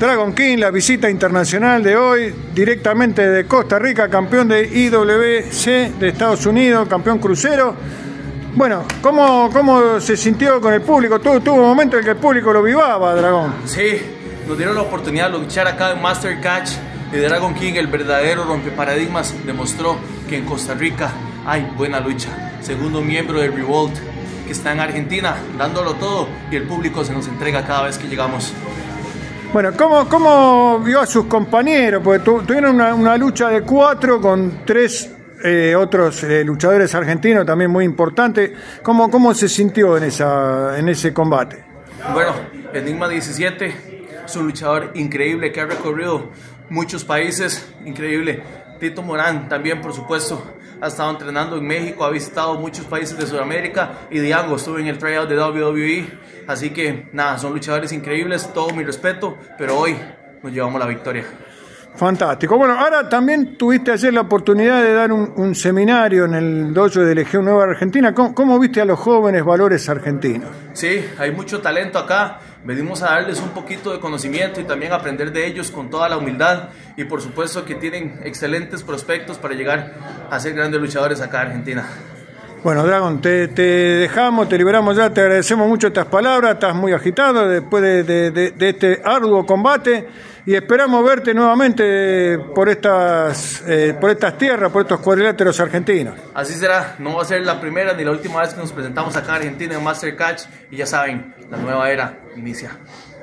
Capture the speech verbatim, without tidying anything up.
Dragon King, la visita internacional de hoy, directamente de Costa Rica, campeón de I W C de Estados Unidos, campeón crucero. Bueno, ¿cómo, cómo se sintió con el público? Tuvo, tuvo un momento en que el público lo vivaba, Dragón. Sí, nos dieron la oportunidad de luchar acá en Master Catch y Dragon King, el verdadero rompeparadigmas, demostró que en Costa Rica hay buena lucha. Segundo miembro de Revolt, que está en Argentina, dándolo todo, y el público se nos entrega cada vez que llegamos. Bueno, ¿cómo, cómo vio a sus compañeros? Porque tu, tuvieron una, una lucha de cuatro con tres eh, otros eh, luchadores argentinos, también muy importantes. ¿Cómo, cómo se sintió en, esa, en ese combate? Bueno, Enigma diecisiete es un luchador increíble que ha recorrido muchos países, increíble. Tito Morán también, por supuesto, ha estado entrenando en México, ha visitado muchos países de Sudamérica, y Diango estuvo en el tryout de W W E, así que nada, son luchadores increíbles, todo mi respeto, pero hoy nos llevamos la victoria. Fantástico. Bueno, ahora también tuviste ayer la oportunidad de dar un, un seminario en el dojo de Legión Nueva Argentina. ¿Cómo, ¿Cómo viste a los jóvenes valores argentinos? Sí, hay mucho talento acá. Venimos a darles un poquito de conocimiento y también aprender de ellos con toda la humildad. Y por supuesto que tienen excelentes prospectos para llegar a ser grandes luchadores acá en Argentina. Bueno, Dragon, te, te dejamos, te liberamos ya, te agradecemos mucho estas palabras, estás muy agitado después de, de, de, de este arduo combate y esperamos verte nuevamente por estas, eh, por estas tierras, por estos cuadriláteros argentinos. Así será, no va a ser la primera ni la última vez que nos presentamos acá en Argentina en Master Catch, y ya saben, la nueva era inicia.